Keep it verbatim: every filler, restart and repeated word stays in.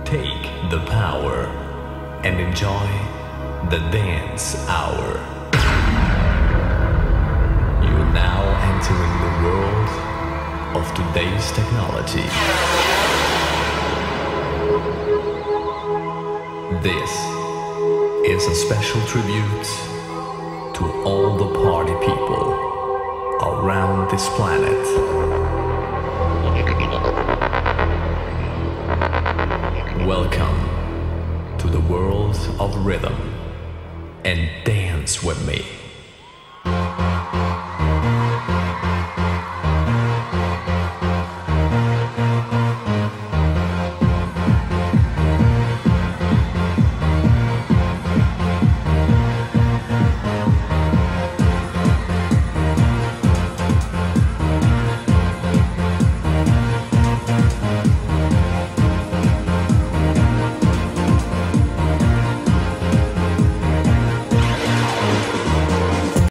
Take the power and enjoy the dance hour. You're now entering the world of today's technology. This is a special tribute to all the party people around this planet. Welcome to the world of rhythm, and dance with me.